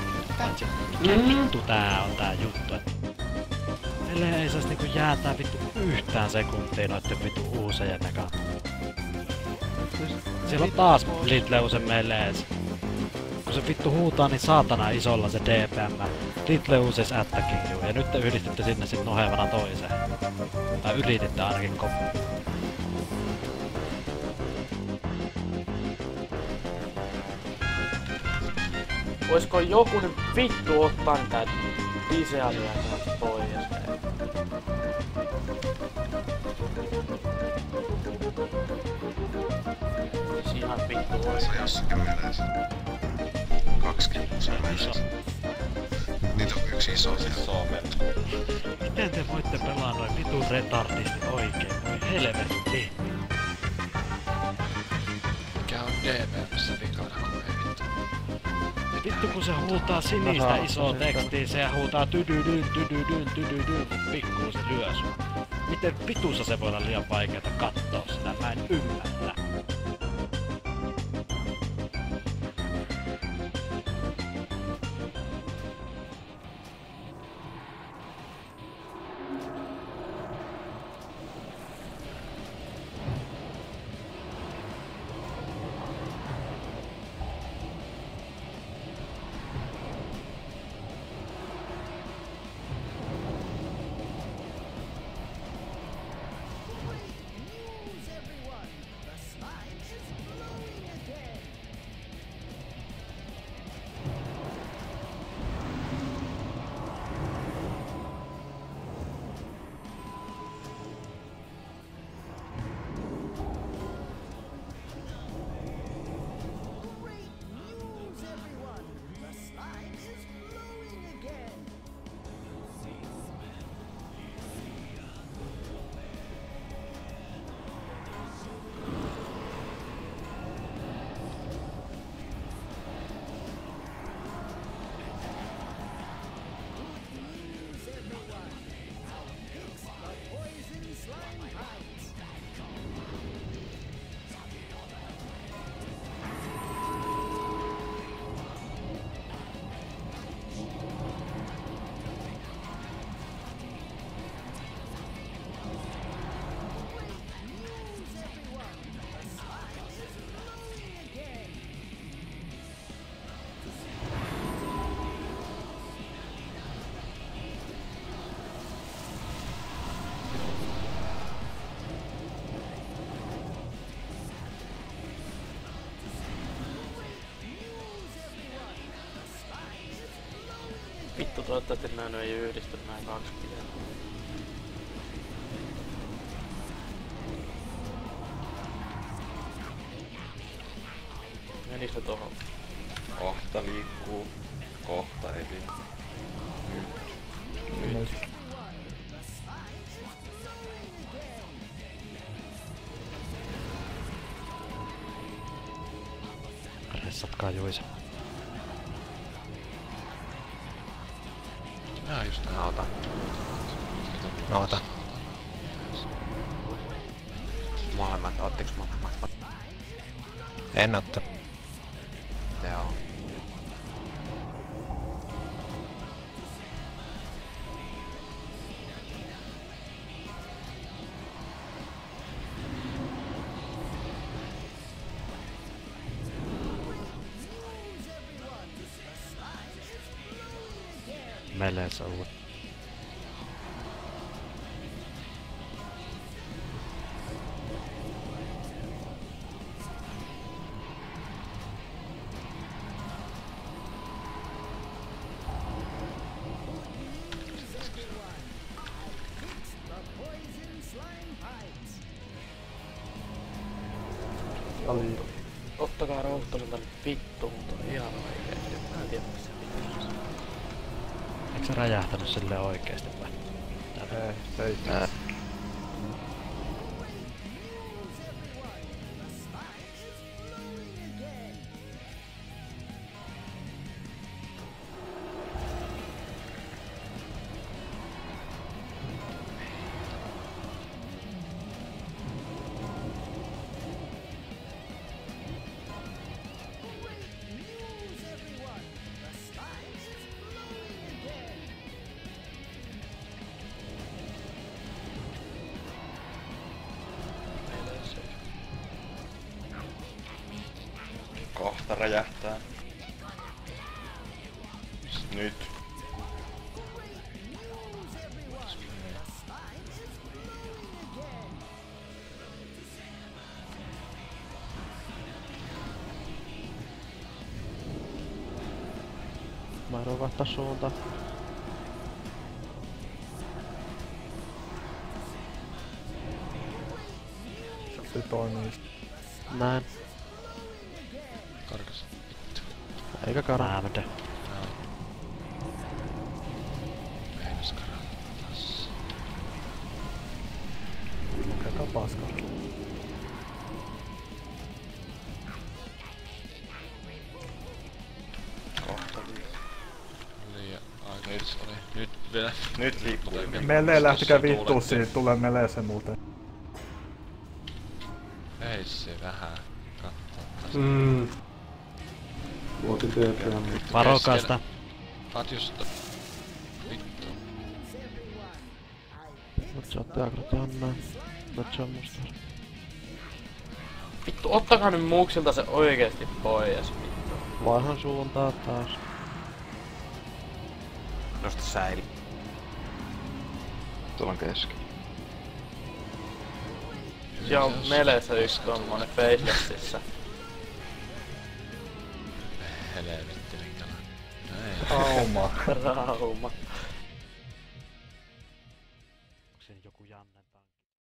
Paitsi mikä vittu tää on tää juttu, et meille ei sais niinku jäätää vittu yhtään sekuntia noitten vittu uusejen takaa. Siellä on taas Litleusen meille ees. Kun se vittu huutaa niin saatana isolla se DPM. Litleuses attacking you. Ja nyt te yhdistitte sinne sit nohevana toiseen. Tai yrititte ainakin Voisko joku nyt vittu ottaa tää lisäasiaa täältä pois? Siis ihan vittu Se on jossakin mielessä. 2 mielessä. Niitä on yksi iso siellä. Miten te voitte pelaa noin vitun retardisti oikein? Voi helvetti! Mikä on DPM:ssä vikana, kun ei vittu. Vittu kun se huutaa sinistä isoa tekstiä, se huutaa tydydyn, pikkuu se lyö sua. Miten vitussa se voi olla liian vaikeeta kattoo sitä? Mä en ymmärrä. Vittu, toivottavasti nää ei yhdisty nää kaksi pitää. Menikö se tohon? Kohta liikkuu. Kohta ei liikkuu. Nyt. Ressatkaa Juise. Nää just Mä otan. No ota. Molemmat, ottiks molemmat? En otta. Joo. Melees on uudet. Ottakaa Routtoselta nyt vittu, mutta on ihan oikeesti. Mä en tiedä missä vittu. Eikö se räjähtänyt silleen oikeesti vai? Ei. räjähtää. Nyt. Mä yritän vaihtaa suuntaan. Se toimii. Näin. Karkas. Vittu. Eikä kara. Lähdö. Meinas karaa. Taas. Ketä paskaa. Kohta liikkuu. Liian aika nyt oli. Nyt vielä. Nyt liikkuu. Melee lähtikää vittuun siitä, tulee melee se muuten. Ei se vähän kattoo. Vuoti TPM. Varokasta. Patjusta. Vittu. Nyt sä ootte agrot Janna. Nyt se on musta. Vittu, ottakaa nyt muuksilta se oikeesti pois, vittu. Vaihan suuntaa taas. Nosta säili. Tuolla on keski. Siellä on meleessä yks tommonen facelessissä. Helvetti minkälainen. Auma. Rauma. Onko siinä joku Jannen tankki?